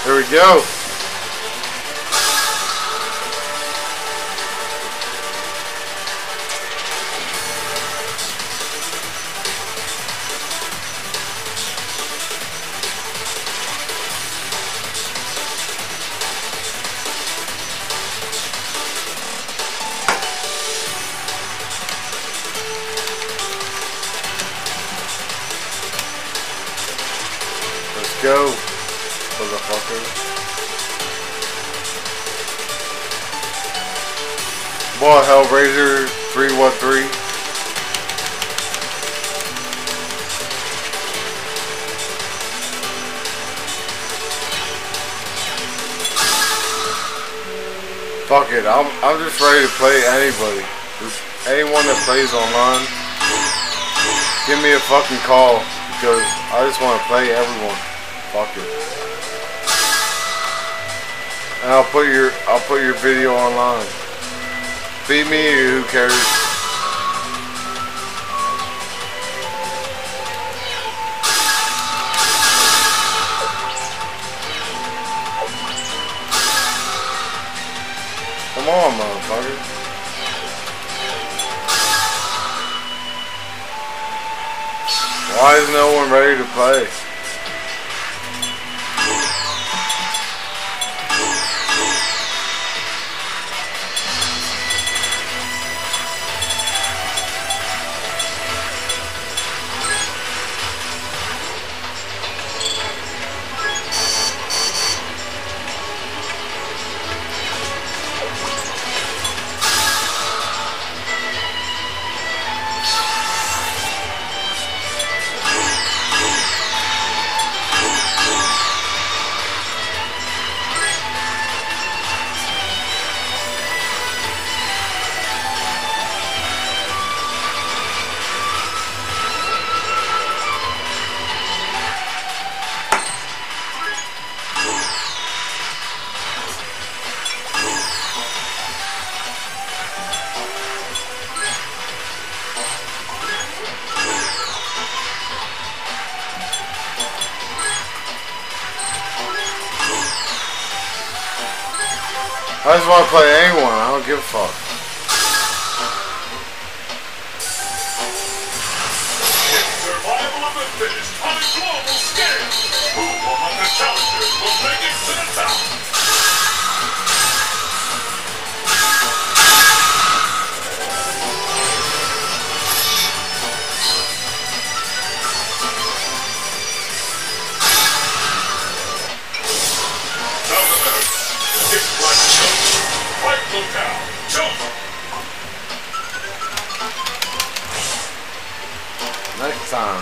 Here we go. Let's go, motherfucker. Boy, Hellraiser 313. Fuck it, I'm just ready to play anybody. Just anyone that plays online, give me a fucking call because I just want to play everyone. Fuck it. And I'll put your video online. Beat me, who cares? Come on, motherfucker. Why is no one ready to play? I just want to play anyone, I don't give a fuck. Survival of the fittest on a global scale. Who among the challengers will make it to the top? Next time.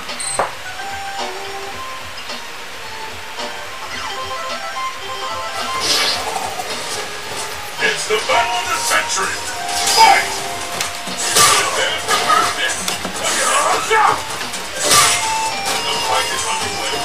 It's the battle of the century. Fight! The fight is underway.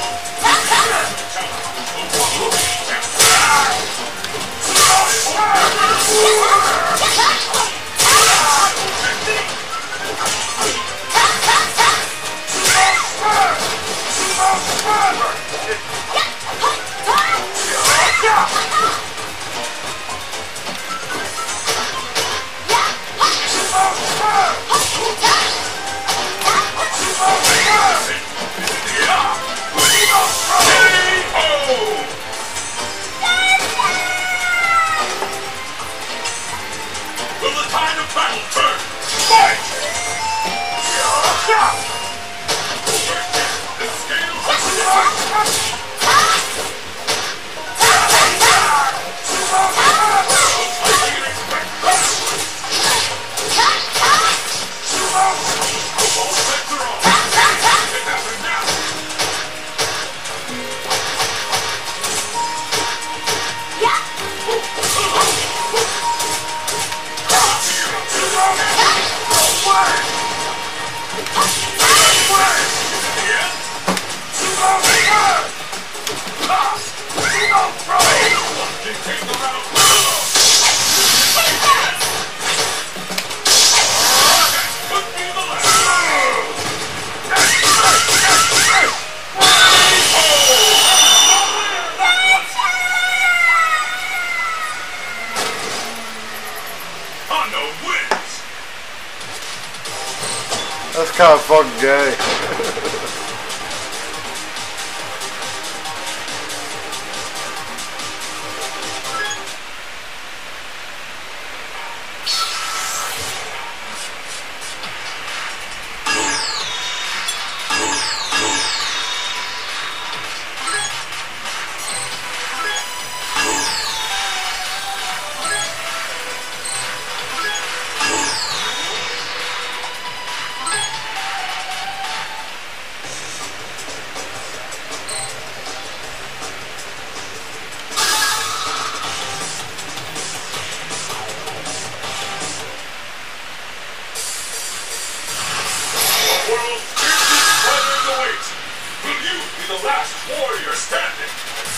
kind of fucking gay. The last warrior standing.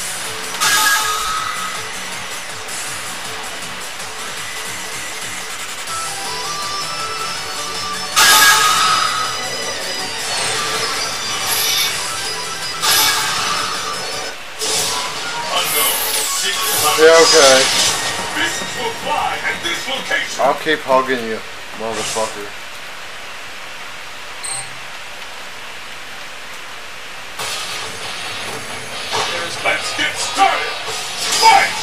Yeah, okay. Beasts will fly at this location. I'll keep hugging you, motherfucker. Let's get started! Fight!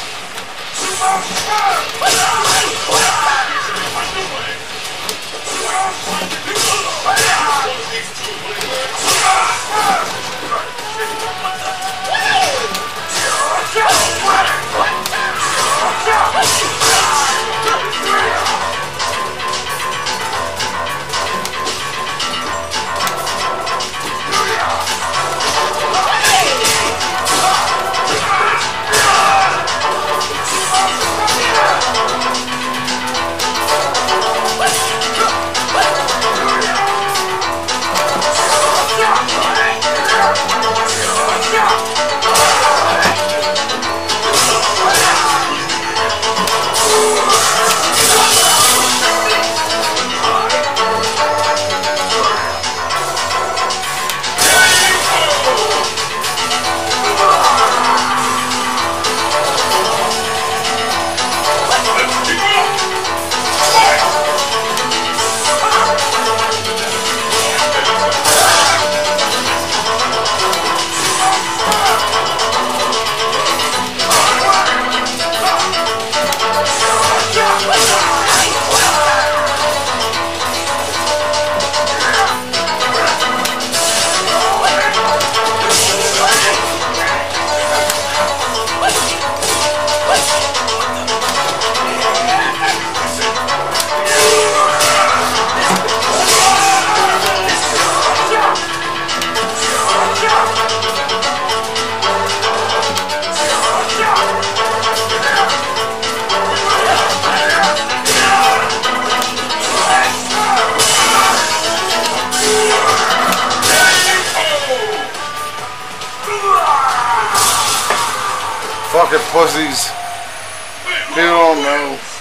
Fucking pussies. People don't know.